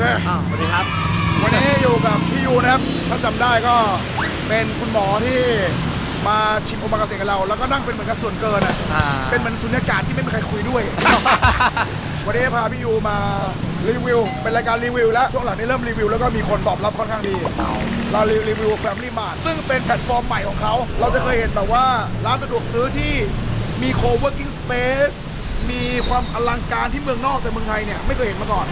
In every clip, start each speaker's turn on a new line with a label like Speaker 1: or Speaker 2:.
Speaker 1: เค
Speaker 2: สวัสดีครับ
Speaker 1: วันนี้อยู่กับพี่ยูนะครับถ้าจำได้ก็เป็นคุณหมอที่มาชิมโอมากาเสะกับเราแล้วก็นั่งเป็นเหมือนกับส่วนเกินเป็นเหมือนสุญญากาศที่ไม่มีใครคุยด้วย วันนี้พาพี่ยูมารีวิวเป็นรายการรีวิวแล้วช่วงหลังนี้เริ่มรีวิวแล้วก็มีคนตอบรับค่อนข้างดีเรารีวิว Family Mart ซึ่งเป็นแพลตฟอร์มใหม่ของเขาเราจะเคยเห็นแบบว่าร้านสะดวกซื้อที่มี co-working space มีความอลังการที่เมืองนอกแต่เมืองไทยเนี่ยไม่เคยเห็นมาก่อน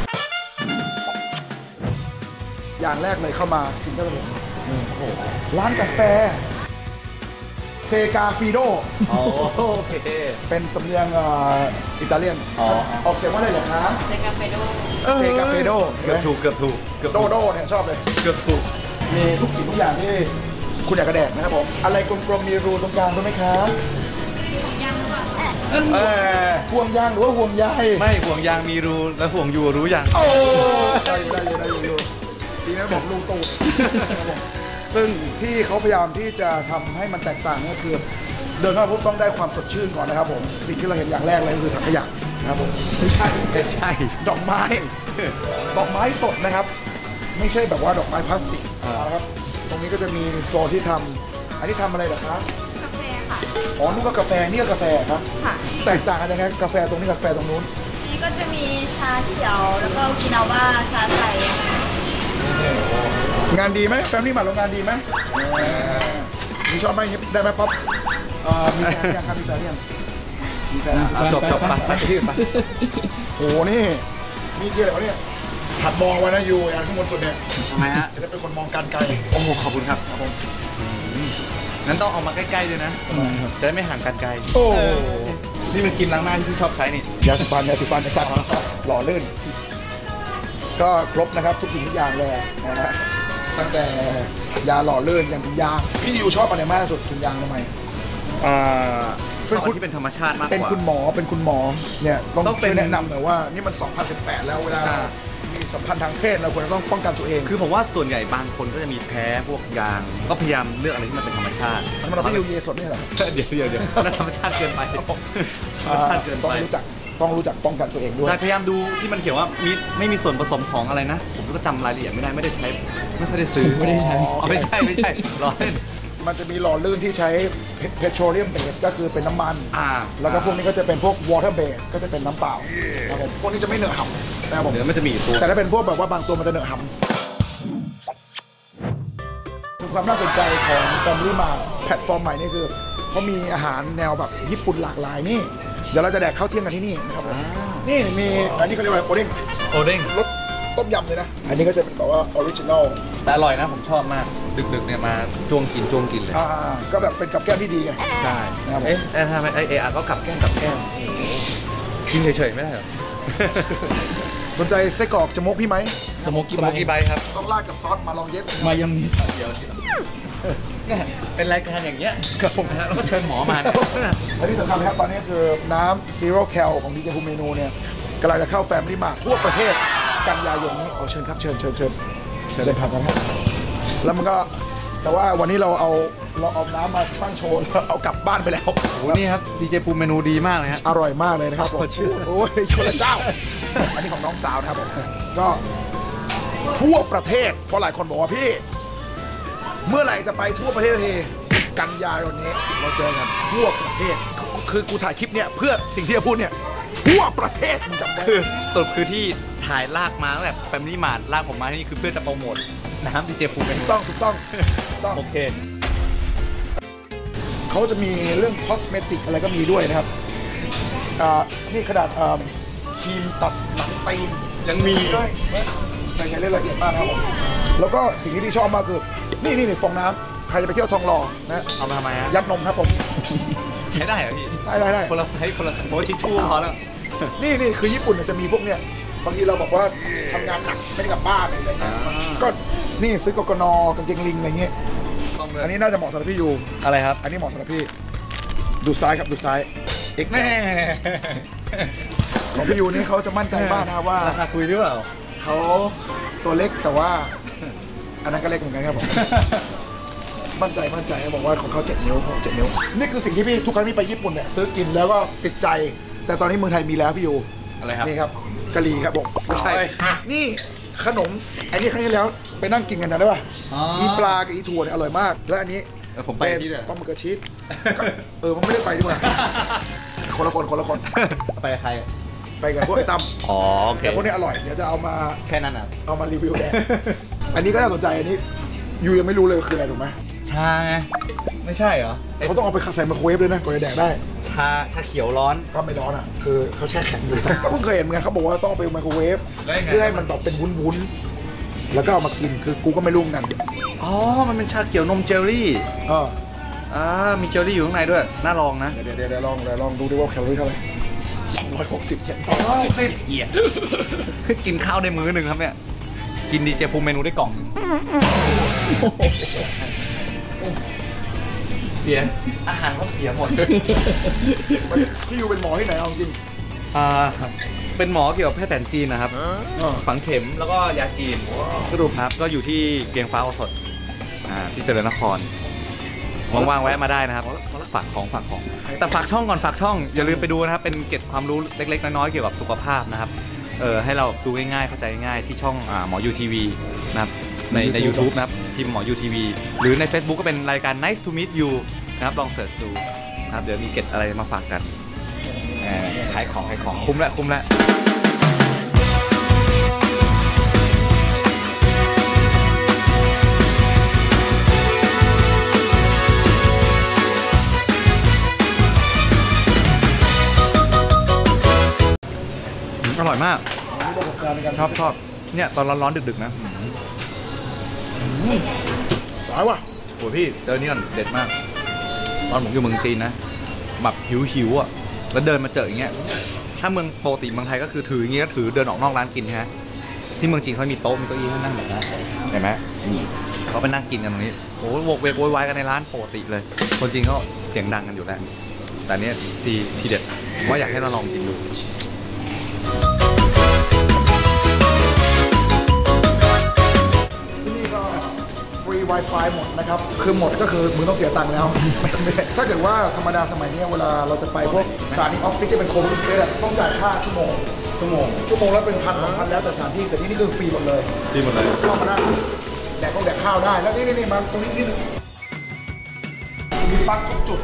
Speaker 1: อย่างแรกเลยเข้ามาสิ่งที่เราเห็นร้านกาแฟเซกาฟิโด
Speaker 2: โอเค
Speaker 1: เป็นสำเนียงอิตาเลียนออกเสียงว่าอะไรเหรอครับเซกาเฟโดเซกาเฟโด
Speaker 2: เกือบถูก
Speaker 1: โดโดเนี่ยชอบเลย
Speaker 2: เกือบถูก
Speaker 1: มีทุกสิ่งทุกอย่างที่คุณอยากกระแดกนะครับผมอะไรกลมๆมีรูตรงกลางด้วยไหมครับ
Speaker 3: ห่วงยางหรือเปล่า
Speaker 1: ห่วงยางหรือว่าห่วงใย
Speaker 2: ไม่ห่วงยางมีรูแล้วห่วงยูรู้ยัง
Speaker 1: โอ้ได้อยู่ทีนี้บอกรูตูดซึ่งที่เขาพยายามที่จะทำให้มันแตกต่างก็คือเดินเข้ามาปุ๊บต้องได้ความสดชื่นก่อนนะครับผมสิ่งที่เราเห็นอย่างแรกเลยก็คือถังขยะนะครับผมไม่ใช่ดอกไม้สดนะครับไม่ใช่แบบว่าดอกไม้พลาสติกนะครับตรงนี้ก็จะมีโซนที่ทำอันนี้ทำอะไรเหรอคะ
Speaker 3: กาแฟค่ะ
Speaker 1: อ๋อนี่ก็กาแฟนี่ก็กาแฟครับ
Speaker 3: ค่ะ
Speaker 1: แตกต่างกันยังไงกาแฟตรงนี้กาแฟตรงนู้น
Speaker 3: นี่ก็จะมีชาเขียวแล้วก็กินาว่าชาไทย
Speaker 1: งานดีไหมแฟมลี่มาโรงงานดีไหมมีชอบไหมได้ไหมป๊อปมีแฟนยังครับมีแฟนยังมีแฟน
Speaker 2: จบไป
Speaker 1: โอ้นี่นี่คืออะไรวะเนี่ยถัดมองไว้นะยูอันข้างบนสุดเนี่ย
Speaker 2: ทำไมฮะ
Speaker 1: จะได้เป็นคนมองการไกล
Speaker 2: โอ้โหขอบคุณครับผมงั้นต้องเอามาใกล้ๆด้วยนะจะได้ไม่ห่างกันไกล
Speaker 1: โอ้
Speaker 2: นี่มันกินล้างหน้าที่พี่ชอบใช้นี่
Speaker 1: ยาสีฟันไอ้สัตว์หล่อลื่นก็ครบนะครับทุกสิ่งทุกอย่างเลยนะฮะตั้งแต่ยาหล่อลื่นอย่างถุงยางพี่ยูชอบอะไรมากสุดถุงยางทำไม
Speaker 2: เป็นคนที่เป็นธรรมชาติมากกว่า
Speaker 1: เป็นคุณหมอเนี่ยต้องแนะนำหน่อยว่านี่มัน2018แล้วเวลามีสัมพันธ์ทางเพศเราควรจะต้องป้องกันตัวเอง
Speaker 2: คือผมว่าส่วนใหญ่บางคนก็จะมีแพ้พวกยางก็พยายามเลือกอะไรที่มันเป็นธรรมชาติ
Speaker 1: มันเราไม่ยูเยสดนี่เหรอ
Speaker 2: เดี๋ยวนั่นธรรมชาติเกินไปธรรมชาติเกินไป
Speaker 1: ต้องรู้จักป้องกันตัวเองด้วย
Speaker 2: ใช่พยายามดูที่มันเขียนว่าไม่มีส่วนผสมของอะไรนะผมก็จำรายละเอียดไม่ได้ใช้ไม่ค่อยได้ซื้อ
Speaker 1: ไม่ได้ใช้
Speaker 2: ไม่ใช่ล้อเล่น
Speaker 1: มันจะมีหล่อลื่นที่ใช้เพโตรเลียมเบสก็คือเป็นน้ำมันแล้วก็พวกนี้ก็จะเป็นพวกวอเตอร์เบสก็จะเป็นน้ำเปล่าพวกนี้จะไม่เหนอะหำนะครับผม
Speaker 2: เดี๋ยวมันจะมีตัว
Speaker 1: แต่ถ้าเป็นพวกแบบว่าบางตัวมันจะเหนอะหำความน่าสนใจของFamily Martแพลตฟอร์มใหม่นี่คือเขามีอาหารแนวแบบญี่ปุ่นหลากหลายนี่เดี๋ยวเราจะแดกข้าวเที่ยงกันที่นี่นะครับผมนี่มีอันนี้เขาเรียกว่าโอเด้งรสต้มยำเลยนะอันนี้ก็จะเป็นแบบว่าออริจินอล
Speaker 2: แต่อร่อยนะผมชอบมากดึกๆเนี่ยมาจ้วงกินเลย
Speaker 1: ก็แบบเป็นกับแก้มที่ดีไง
Speaker 2: ใช่
Speaker 1: นะครับ
Speaker 2: ทำไมก็กับแก้มกินเฉยๆไม่ได้หรอ
Speaker 1: สนใจไส้กรอกจะมกพี่ไหม
Speaker 2: สโมกี้ไบครับ
Speaker 1: ต้องราดกับซอสมาลองเย็ด
Speaker 2: มายังมีเดี๋ยวเป็นรายการอย่างเงี้ยกับผมนะแล้วก็เชิญหมอมา
Speaker 1: และที่สำคัญครับตอนนี้คือน้ำซีโร่แคลของดีเจภูมิเมนูเนี่ยกำลังจะเข้าแฟมลี่มาร์ททั่วประเทศกันยายนนี้เชิญครับเชิญเลยพักกันครับแล้วมันก็แต่ว่าวันนี้เราเอาน้ำมาตั้งโชว์เอากลับบ้านไปแล้ว
Speaker 2: นี่ครับดีเจภูมิเมนูดีมากเลยฮะ
Speaker 1: อร่อยมากเลยนะครับผมโอ้ยชลเจ้าอันนี้ของน้องสาวนะครับผมก็ทั่วประเทศเพราะหลายคนบอกว่าพี่เมื่อไหร่จะไปทั่วประเทศทีกันยายนนี้เราเจอกันทั่วประเทศคือกูถ่ายคลิปเนี่ยเพื่อสิ่งที่จะพูดเนี่ยทั่วประเทศมึงจำได้
Speaker 2: สรุปคือที่ถ่ายลากมาตั้งแต่แฟมิลี่มาร์ทลากผมมาที่นี่คือเพื่อจะโปรโมทน้ำดีเจภูมิ
Speaker 1: ถูกต้อง
Speaker 2: โอเค
Speaker 1: เขาจะมีเรื่องคอสเมติกอะไรก็มีด้วยนะครับนี่ขนาดครีมตัดหนังตีน
Speaker 2: ยังมี
Speaker 1: ด้วยใส่ใจรายละเอียดมากครับผมแล้วก็สิ่งที่พี่ชอบมากคือนี่ฟองน้ำใครจะไปเที่ยวทองหล่อนะ
Speaker 2: เอามาทำไมฮะ
Speaker 1: ยัดนมครับผม
Speaker 2: ใช้ได้เหรอพี่
Speaker 1: ได้
Speaker 2: คนละไซส์คนละโอ้ชิชชู่พอแล้ว
Speaker 1: นี่คือญี่ปุ่นจะมีพวกเนี้ยบางทีเราบอกว่าทำงานหนักไม่ได้กลับบ้านอะไรเงี้ยก็นี่ซื้อกกนกางเกงลิงอะไรเงี้ยอันนี้น่าจะเหมาะสำหรับพี่ยู
Speaker 2: อะไรครับ
Speaker 1: อันนี้เหมาะสำหรับพี่ดูซ้ายครับดูซ้ายเอกแน่ของพี่ยูนี่เขาจะมั่นใจมากนะว่า
Speaker 2: ราคาคุยหรือเปล่า
Speaker 1: เขาตัวเล็กแต่ว่าอันนั้นก็เล็กเหมือนกันครับผมมั่นใจบอกว่าของเขา7 นิ้วนี่คือสิ่งที่พี่ทุกครั้งที่ไปญี่ปุ่นเนี่ยซื้อกินแล้วก็ติดใจแต่ตอนนี้เมืองไทยมีแล้วพี่ยู
Speaker 2: อะไรครับ
Speaker 1: นี่ครับกะหรี่ครับผมไม่ใช่นี่ขนมไอ้นี่ครั้งที่แล้วไปนั่งกินกันจำได้ป่ะอีปลากับอีถั่วเนี่ยอร่อยมากแล้วอันนี้
Speaker 2: ผมไปที่ด้วย
Speaker 1: ปลาหมึกกระชีสมันไม่ได้ไปดีกว่าคนละคน
Speaker 2: ไปใคร
Speaker 1: ไปกับพวกไอ้ตั้ม
Speaker 2: อ๋อโอเค
Speaker 1: แต่พวกนี้อร่อยเดี๋ยวจะเอามา
Speaker 2: แค่นั้นอ่ะ
Speaker 1: เอามารีวิวแดกอันนี้ก็น่าสนใจอันนี้ยูยังไม่รู้เลยคืออะไรถูกไหม
Speaker 2: ชาไงไม่ใช่เหรอ
Speaker 1: เขาต้องเอาไปใส่ไมโครเวฟเลยนะก่อนจะแดกได้
Speaker 2: ชาเขียวร้อน
Speaker 1: ก็ไม่ร้อนอ่ะคือเขาแช่แข็งอยู่ก็เพิ่งเคยเห็นเหมือนกันเขาบอกว่าต้องเอาไปไมโครเวฟเพื่อให้มันแบบเป็นวุ้นๆแล้วก็เอามากินคือกูก็ไม่รู้กัน
Speaker 2: อ๋อมันเป็นชาเขียวนมเจลลี่มีเจลลี่อยู่ข้างในด้วยน่าลองนะ
Speaker 1: เดี๋ยวลองดูดิว่าแคลอรี่เท่าไหร่260
Speaker 2: 260เหี้ยกินข้าวได้มื้อหนึ่งครับเนี่ยกินดีเจภูมิเมนูได้กล่องเสียอาหารก็เสียหมด
Speaker 1: พี่ยูเป็นหมอที่ไหนเอาจริง
Speaker 2: เป็นหมอเกี่ยวกับแพทย์แผนจีนนะครับฝังเข็มแล้วก็ยาจีน
Speaker 1: สรุป
Speaker 2: ครับก็อยู่ที่เกียงฟ้าโอสถที่เจริญนครว่างๆแวะมาได้นะครับฝากของแต่ฝากช่องก่อนฝากช่องอย่าลืมไปดูนะครับเป็นเกร็ดความรู้เล็กๆน้อยๆเกี่ยวกับสุขภาพนะครับให้เราดูง่ายๆเข้าใจง่ายที่ช่องหมอยูทีวีนะครับใน YouTube นะครับพิมพ์หมอยูทีวีหรือใน Facebook ก็เป็นรายการ Nice to meet you นะครับลองเสิร์ชดูนะครับเดี๋ยวมีเกร็ดอะไรมาฝากกันขายของคุ้มแล้วอร่อยมากชอบเนี่ยตอนร้อนๆดึกๆนะ
Speaker 1: ร้ายว่ะ
Speaker 2: โหพี่เจอนี่ก่อนเด็ดมากตอนผมอยู่เมืองจีนนะแบบหิวอ่ะแล้วเดินมาเจออย่างเงี้ยถ้าเมืองปกติเมืองไทยก็คือถืออย่างเงี้ยถือเดินออกนอกร้านกินฮะที่เมืองจีนเขามีโต๊ะมีเก้าอี้ให้นั่งแบบนั้นเห็นไหมเขาไปนั่งกินกันตรงนี้โอ้โหโวกเวกโวยวายกันในร้านปกติเลยคนจีนเขาเสียงดังกันอยู่แล้วแต่เนี้ยทีเด็ดว่าอยากให้เราลองกินดู
Speaker 1: ฟรี Wi-Fi หมดนะครับคือหมดก็คือมึงต้องเสียตังค์แล้วถ้าเกิดว่าธรรมดาสมัยนี้เวลาเราจะไปพวกสถานีออฟฟิศที่เป็นโควิดสเปซต้องจ่ายค่าชั่วโมงแล้วเป็น1,000แล้วแต่สถานที่แต่ที่นี่คือฟรีหมดเลยเข้ามาได้แดกข้าวได้แล้วนี่มาตรงนี้มีปลั๊กทุกจุด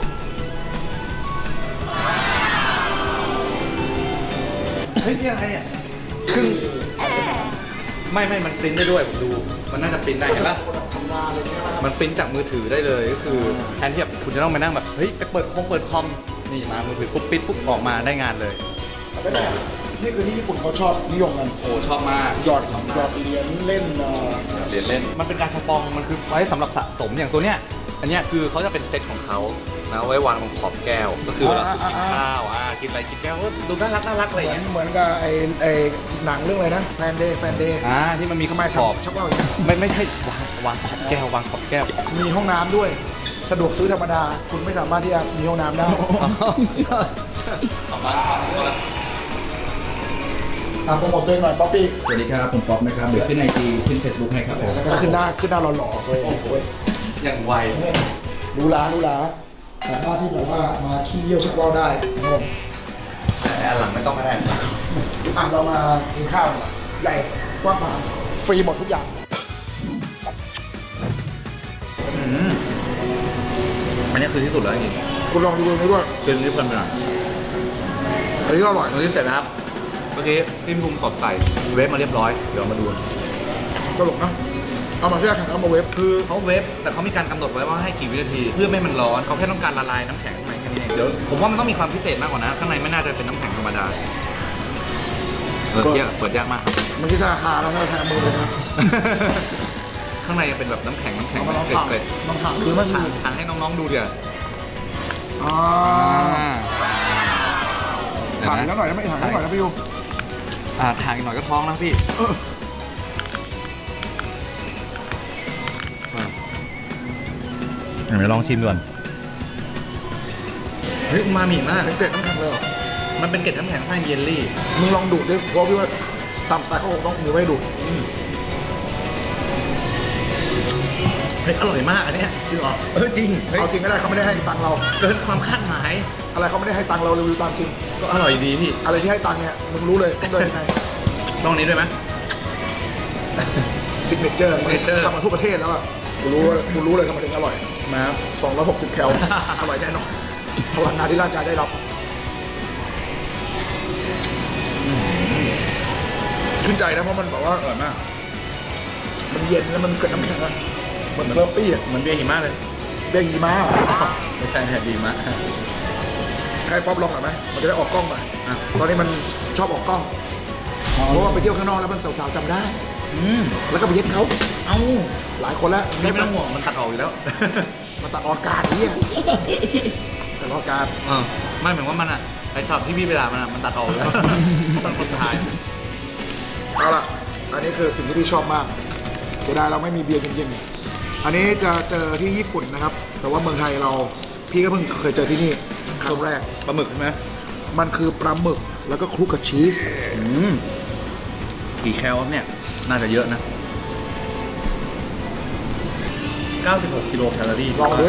Speaker 2: เฮ้ยนี่อะไรเนี่ยคือไม่มันปริ้นได้ด้วยผมดูมันน่าจะปริ้นได้เห็นปะมันปริ้นจากมือถือได้เลยก็คือแทนที่แบบคุณจะต้องไปนั่งแบบเฮ้ยไปเปิดคอมนี่มามือถือปุ๊บปิดปุ๊บออกมาได้งานเลย
Speaker 1: นี่คือที่ญี่ปุ่นเขาชอบนิยมกัน
Speaker 2: โอ้ชอบมาก
Speaker 1: หยอดเหรียญเล่น
Speaker 2: มันเป็นการชปองมันคือไว้สำหรับสะสมอย่างตัวเนี้ยอันนี้คือเขาจะเป็นเซตของเขานะไว้วางบนขอบแก้วก็คือเรากินข้าวกินอะไรกินแก้วดูน่ารักอะไรอย่างเงี้ย
Speaker 1: เหมือนกับไอ้หนังเรื่องอะไรนะแฟนเดย์
Speaker 2: ที่มันมี
Speaker 1: ขอบชักว่าว
Speaker 2: ไม่ใช่วางขอบแก้ว
Speaker 1: มีห้องน้ำด้วยสะดวกซื้อธรรมดาคุณไม่สามารถที่จะมีห้องน้ำได้โปรโมทตัวเองหน่อยป๊อปปี้
Speaker 4: สวัสดีครับผมป๊อปนะครับเดี๋ยวขึ้นIGขึ้น Facebook ให้ครับผม
Speaker 1: แล้วก็ขึ้นหน้าหล่อๆเลย
Speaker 2: อย่างไว
Speaker 1: รู้ล้าสามารถที่แบบว่ามาขี้เยี่ยวชักว่าวได้นะครับ
Speaker 2: แต่หลังไม่ต้องก็ได้
Speaker 1: เรามากินข้าวใหญ่กว้างขวางฟรีหมดทุกอย่าง
Speaker 2: อันนี้คือที่สุดแล้วจริง
Speaker 1: คุณลองดูนี้ด้วย
Speaker 2: กินนี่เพลินไปหน่อย
Speaker 1: อันนี้ก็อร่อย
Speaker 2: อันนี้เสร็จนะครับเมื่อกี้ที่ภูมิสดใส่เวฟมาเรียบร้อยเดี๋ยวมาดู
Speaker 1: ตลกนะเอามาแช่แข็งเอามาเวฟ
Speaker 2: คือเขาเวฟแต่เขามีการกำหนดไว้ว่าให้กี่วินาทีเพื่อไม่ให้มันร้อนเขาแค่ต้องการละลายน้ำแข็งข้างในแค่นี้เองเดี๋ยวผมว่ามันต้องมีความพิเศษมากกว่านะข้างในไม่น่าจะเป็นน้ำแข็งธรรมดาเปิดยากมากครับ
Speaker 1: เมื่อกี้ถ้าหาเราแทนมือเลยนะ
Speaker 2: ข้างในเป็นแบบน้ำแข็ง
Speaker 1: เกล็ดมันถางคือมัน
Speaker 2: ถางให้น้องๆดูเดี๋ยว
Speaker 1: ถางแล้วหน่อยนะไม่ถางแล้วหน่อยนะพี่ยู
Speaker 2: ถางอีกหน่อยก็ท้องแล้วพี่เดี๋ยวลองชิมก่อนเฮ้ยมามิมาก
Speaker 1: เป็นเกล็ดน้ำแข็งเลยเหรอ
Speaker 2: มันเป็นเกล็ดน้ำแข็งข้างเยลลี่
Speaker 1: มึงลองดูดดิเพราะพี่ว่าตามสไตล์เขาต้องมือไว้ดูด
Speaker 2: เฮ้ยอร่อยมากอันนี้จริงเหรอจริง
Speaker 1: เอาจริงก็ได้เขาไม่ได้ให้ตังเรา
Speaker 2: เกินความคาดหมาย
Speaker 1: อะไรเขาไม่ได้ให้ตังเรารีวิวตามจริง
Speaker 2: ก็อร่อยดีพี่
Speaker 1: อะไรที่ให้ตังเนี่ยมึงรู้เลยต้องเดินยังไง
Speaker 2: ต้องนี้ด้วยไหม
Speaker 1: ซิกเนเจอร์ทำมาทั่วประเทศแล้วอ่ะกูรู้เลยทำไมถึงอร่อยมา260 แคล อร่อยแน่นอนพลังงานที่ร่างกายได้รับชื่นใจนะเพราะมันแบบว่าอร่อยมากมันเย็นแล้วมันเกิดน้ำแข็งอะเหมือนเบอร์ปี้อะ
Speaker 2: เหมือนเบียร์หิมะเลย
Speaker 1: เบียร์หิมะ
Speaker 2: ไม่ใช่หิมะ
Speaker 1: ให้ป๊อปลองหน่อยไหมมันจะได้ออกกล้องหน่อยตอนนี้มันชอบออกกล้องเพราะว่าไปเที่ยวข้างนอกแล้วมันสาวๆจำได้แล้วก็ไปเย็ดเขาหลายคนแล้ว
Speaker 2: นี่ไม่ต้องห่วงมันตัดออกอยู่แล้ว
Speaker 1: มาตัดออกอากาศเนี่ยตัดออกอากาศ
Speaker 2: ไม่เหมือนว่ามันอ่ะไอ้ช็อตที่พี่ไปด่ามันอ่ะมันตัดออกแล้วตอนสุดท้าย
Speaker 1: เอาล่ะอันนี้คือสิ่งที่พี่ชอบมากเสียดายเราไม่มีเบียร์เย็นๆอันนี้จะเจอที่ญี่ปุ่นนะครับแต่ว่าเมืองไทยเราพี่ก็เพิ่งเคยเจอที่นี่ครั้งแรก
Speaker 2: ปลาหมึกใช่ไหม
Speaker 1: มันคือปลาหมึกแล้วก็คลุกกับชีส
Speaker 2: กี่แคลครับเนี่ยน่าจะเยอะนะ96 กิโลแคลอรี่
Speaker 1: ลองดู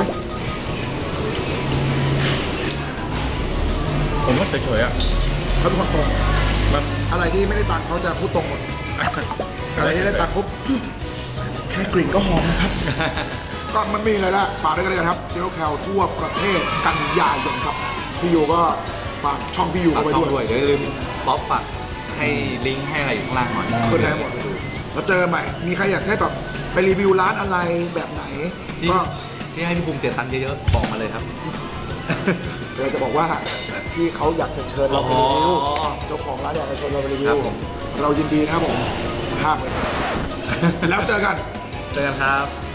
Speaker 2: ผมว่าเฉยๆอ่ะ
Speaker 1: เขาเป็นคนตรง
Speaker 2: มัน
Speaker 1: อะไรที่ไม่ได้ตังค์เขาจะพูดตรงหมดอะไรที่ได้ตังค์ปุ๊บแค่กลิ่นก็หอมนะครับ ก็มันมีอะไรละฝากด้วยกันเลยครับเจลแคลทั่วประเทศกันยายนครับพี่ยูก็ฝากช่องพี่ยู
Speaker 2: ฝาก
Speaker 1: เข้าไป
Speaker 2: ช่อง
Speaker 1: ด้วย
Speaker 2: ด้วยเดี๋ยวอย่าลืมป๊อปฝากให้ลิงก์ให้อะไรอยู่ข้างล่างหน่อย
Speaker 1: ขึ้นได้หมดไปดูแล้วเจอกันใหม่มีใครอยากให้แบบไปรีวิวร้านอะไรแบบไหน
Speaker 2: ที่
Speaker 1: ก็
Speaker 2: ที่ให้พี่ภูมิเสียตังค์เยอะๆบอกมาเลยครับ
Speaker 1: เดี๋ยวจะบอกว่าที่เขาอยากจะเชิญเราไปรีวิวเจ้าของร้านอยากจะเชิญเราไปรีวิ
Speaker 2: ครั
Speaker 1: ว
Speaker 2: บผม
Speaker 1: เรายินดีนะครับผมห้ามเลยแล้วเจอกัน
Speaker 2: เจอกันครับ